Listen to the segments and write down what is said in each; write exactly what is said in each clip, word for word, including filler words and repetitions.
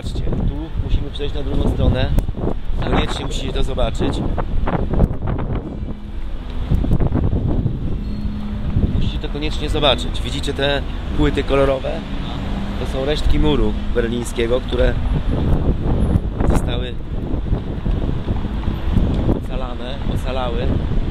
Zobaczcie, tu musimy przejść na drugą stronę. Koniecznie musicie to zobaczyć. Musicie to koniecznie zobaczyć. Widzicie te płyty kolorowe? To są resztki muru berlińskiego, które zostały ocalane, ocalały.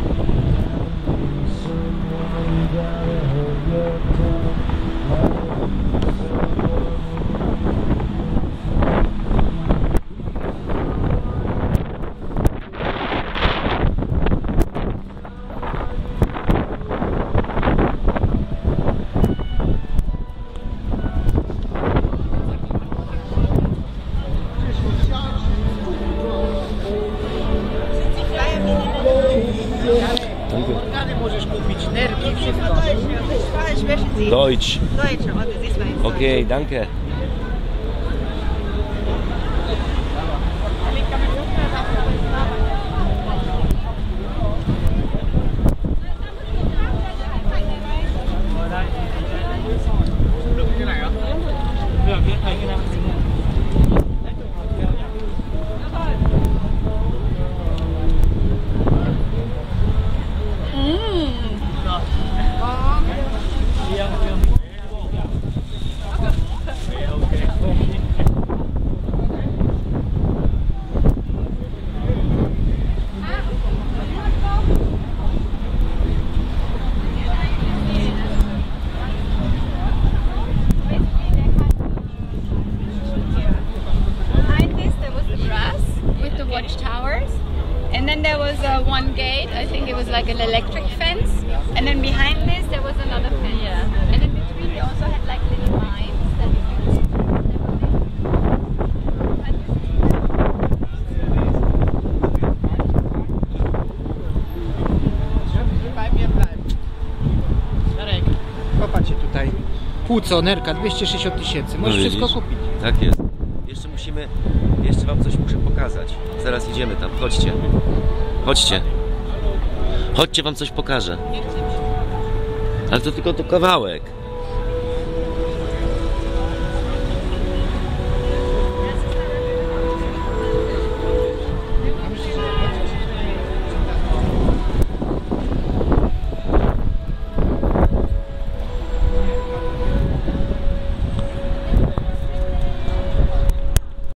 Możesz kupić nerki, wszystko. Deutsch. Deutsch, aber das ist weiß. Okay, danke. Watchtowers, and then there was uh, one gate. I think it was like an electric fence, and then behind this there was another fence. Yeah. And in between we also had like little lines that you could. Popatrzcie tutaj. Płuco, nerka, dwieście sześćdziesiąt tysięcy. Możesz No wszystko widzisz? kupić. Tak jest. Jeszcze musimy, jeszcze wam coś muszę pokazać. Zaraz idziemy tam, chodźcie. Chodźcie. Chodźcie, wam coś pokażę. Ale to tylko to kawałek.